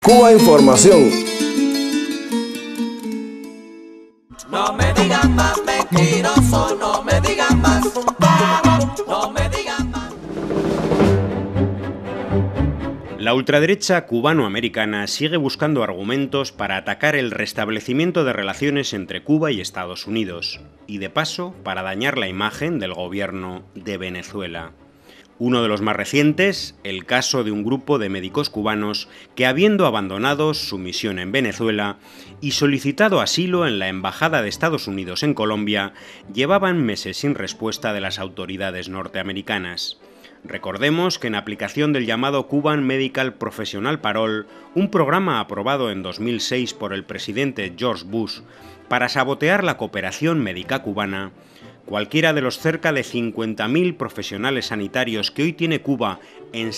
Cuba Información. No me digan más mentiroso, no me digan más, no me digan más. La ultraderecha cubano-americana sigue buscando argumentos para atacar el restablecimiento de relaciones entre Cuba y Estados Unidos, y de paso para dañar la imagen del gobierno de Venezuela. Uno de los más recientes, el caso de un grupo de médicos cubanos que, habiendo abandonado su misión en Venezuela y solicitado asilo en la Embajada de Estados Unidos en Colombia, llevaban meses sin respuesta de las autoridades norteamericanas. Recordemos que en aplicación del llamado Cuban Medical Professional Parole, un programa aprobado en 2006 por el presidente George Bush para sabotear la cooperación médica cubana, cualquiera de los cerca de 50.000 profesionales sanitarios que hoy tiene Cuba en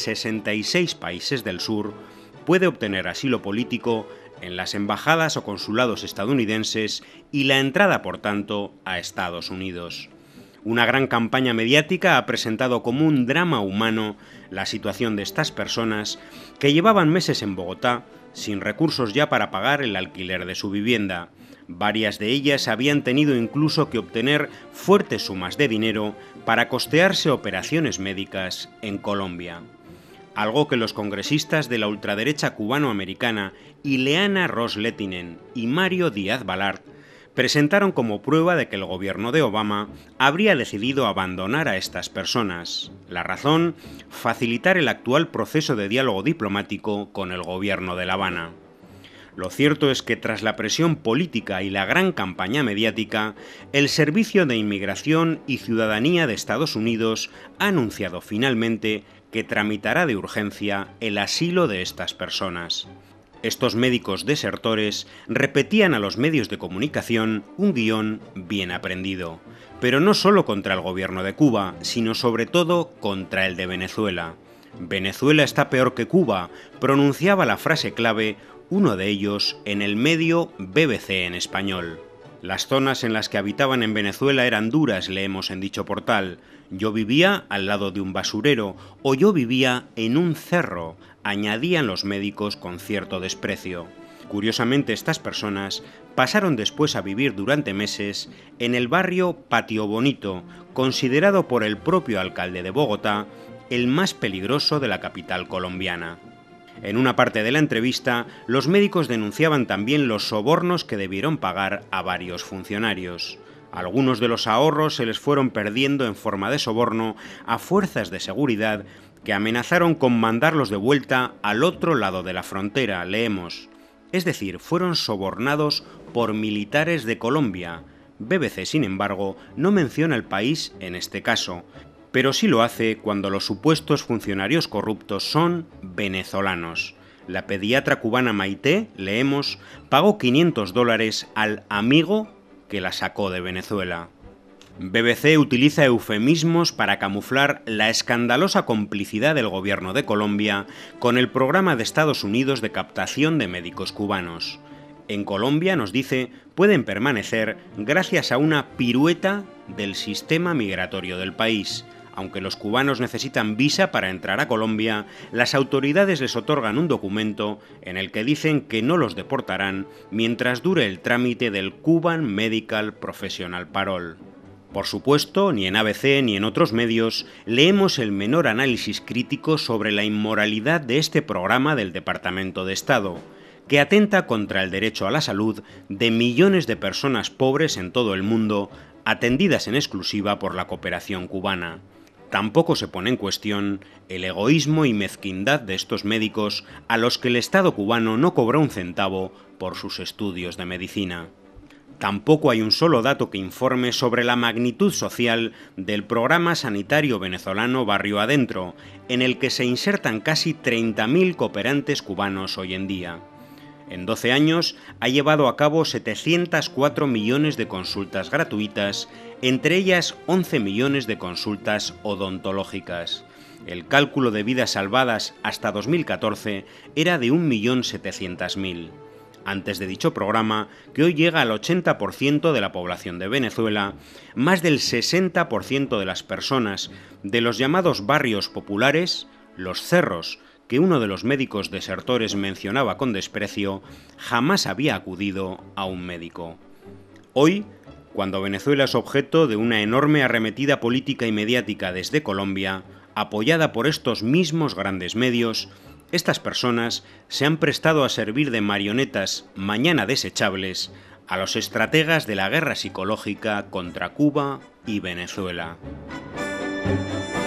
66 países del sur puede obtener asilo político en las embajadas o consulados estadounidenses y la entrada, por tanto, a Estados Unidos. Una gran campaña mediática ha presentado como un drama humano la situación de estas personas que llevaban meses en Bogotá sin recursos ya para pagar el alquiler de su vivienda. Varias de ellas habían tenido incluso que obtener fuertes sumas de dinero para costearse operaciones médicas en Colombia. Algo que los congresistas de la ultraderecha cubano-americana Ileana Ros-Lehtinen y Mario Díaz-Balart presentaron como prueba de que el gobierno de Obama habría decidido abandonar a estas personas. La razón, facilitar el actual proceso de diálogo diplomático con el gobierno de La Habana. Lo cierto es que tras la presión política y la gran campaña mediática, el Servicio de Inmigración y Ciudadanía de Estados Unidos ha anunciado finalmente que tramitará de urgencia el asilo de estas personas. Estos médicos desertores repetían a los medios de comunicación un guión bien aprendido, pero no solo contra el gobierno de Cuba, sino sobre todo contra el de Venezuela. Venezuela está peor que Cuba, pronunciaba la frase clave uno de ellos en el medio BBC en español. Las zonas en las que habitaban en Venezuela eran duras, leemos en dicho portal. Yo vivía al lado de un basurero o yo vivía en un cerro, añadían los médicos con cierto desprecio. Curiosamente, estas personas pasaron después a vivir durante meses en el barrio Patio Bonito, considerado por el propio alcalde de Bogotá el más peligroso de la capital colombiana. En una parte de la entrevista, los médicos denunciaban también los sobornos que debieron pagar a varios funcionarios. Algunos de los ahorros se les fueron perdiendo en forma de soborno a fuerzas de seguridad que amenazaron con mandarlos de vuelta al otro lado de la frontera, leemos. Es decir, fueron sobornados por militares de Colombia. BBC, sin embargo, no menciona el país en este caso, pero sí lo hace cuando los supuestos funcionarios corruptos son venezolanos. La pediatra cubana Maite, leemos, pagó $500 al amigo que la sacó de Venezuela. BBC utiliza eufemismos para camuflar la escandalosa complicidad del gobierno de Colombia con el programa de Estados Unidos de captación de médicos cubanos. En Colombia, nos dice, pueden permanecer gracias a una pirueta del sistema migratorio del país. Aunque los cubanos necesitan visa para entrar a Colombia, las autoridades les otorgan un documento en el que dicen que no los deportarán mientras dure el trámite del Cuban Medical Professional Parole. Por supuesto, ni en ABC ni en otros medios leemos el menor análisis crítico sobre la inmoralidad de este programa del Departamento de Estado, que atenta contra el derecho a la salud de millones de personas pobres en todo el mundo, atendidas en exclusiva por la cooperación cubana. Tampoco se pone en cuestión el egoísmo y mezquindad de estos médicos a los que el Estado cubano no cobró un centavo por sus estudios de medicina. Tampoco hay un solo dato que informe sobre la magnitud social del programa sanitario venezolano Barrio Adentro, en el que se insertan casi 30.000 cooperantes cubanos hoy en día. En 12 años ha llevado a cabo 704 millones de consultas gratuitas, entre ellas 11 millones de consultas odontológicas. El cálculo de vidas salvadas hasta 2014 era de 1.700.000. Antes de dicho programa, que hoy llega al 80% de la población de Venezuela, más del 60% de las personas de los llamados barrios populares, los cerros, que uno de los médicos desertores mencionaba con desprecio, jamás había acudido a un médico. Hoy, cuando Venezuela es objeto de una enorme arremetida política y mediática desde Colombia, apoyada por estos mismos grandes medios, estas personas se han prestado a servir de marionetas mañana desechables a los estrategas de la guerra psicológica contra Cuba y Venezuela.